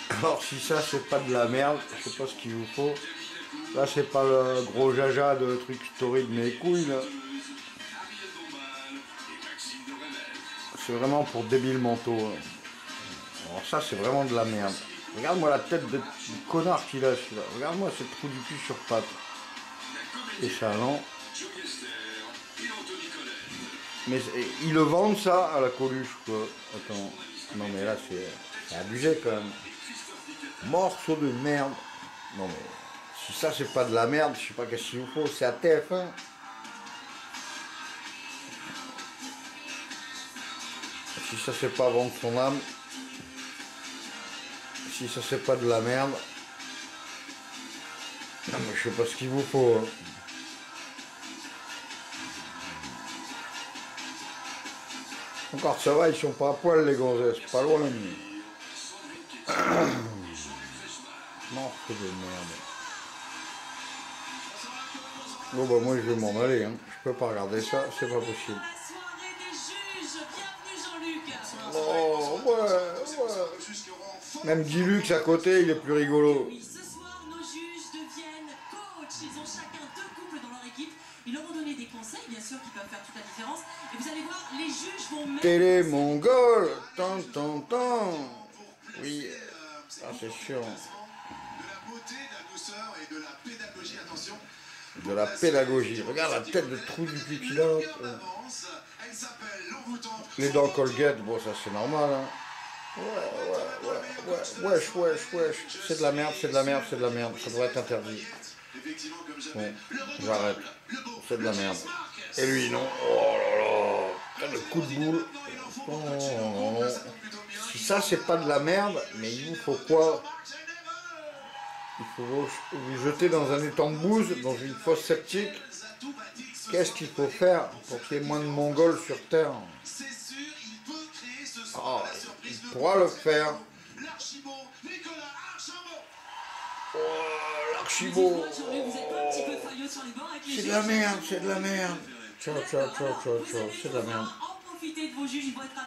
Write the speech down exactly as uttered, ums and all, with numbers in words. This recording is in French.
Alors si ça c'est pas de la merde, je sais pas ce qu'il vous faut. Là c'est pas le gros jaja de truc story de mes couilles là. C'est vraiment pour débiles mentaux. Hein. Alors ça c'est vraiment de la merde. Regarde-moi la tête de, du connard qu'il a celui-là. Regarde-moi ce trou du cul sur patte. Et ça non. Mais ils le vendent ça à la Coluche quoi. Attends. Non mais là c'est abusé quand même. Morceau de merde. Non mais si ça c'est pas de la merde, je sais pas qu'est-ce qu'il vous faut, c'est à T F un. Si ça c'est pas vendre son âme, si ça c'est pas de la merde, non mais je sais pas ce qu'il vous faut. Hein. Encore ça va, ils sont pas à poil les gonzesses, pas loin. Morceau de merde. Bon bah moi je vais m'en aller, hein. Je peux pas regarder ça, c'est pas possible. Oh ouais, ouais. Même Guy Lux à côté, il est plus rigolo. Oui, ce soir, nos juges deviennent coachs. Ils ont chacun deux couples dans leur équipe. Ils leur ont donné des conseils, bien sûr, qui peuvent faire toute la différence. Et vous allez voir, les juges vont même... Télé mongol, tant, tant, tant. Oui, ah, c'est sûr. De la beauté, de la douceur et de la pédagogie, attention. De la pédagogie. Regarde la tête de trou du cul qu'il a. Les dents Colgate, bon ça c'est normal. Hein. Ouais, ouais, ouais, ouais, wesh, wesh, wesh. C'est de la merde, c'est de la merde, c'est de la merde. Ça devrait être interdit. Bon, j'arrête. C'est de la merde. Et lui, non. Oh là là. Quel le coup de boule. Oh, non, non. Si ça c'est pas de la merde, mais il vous faut quoi? Il faut vous, vous jeter dans un étang de bouse, dans une fosse septique. Qu'est-ce qu'il faut faire pour qu'il y ait moins de Mongols sur Terre? Oh, il pourra le faire. Oh, l'archivo. C'est de la merde, c'est de la merde. Ciao, ciao, ciao, ciao, ciao, c'est de la merde.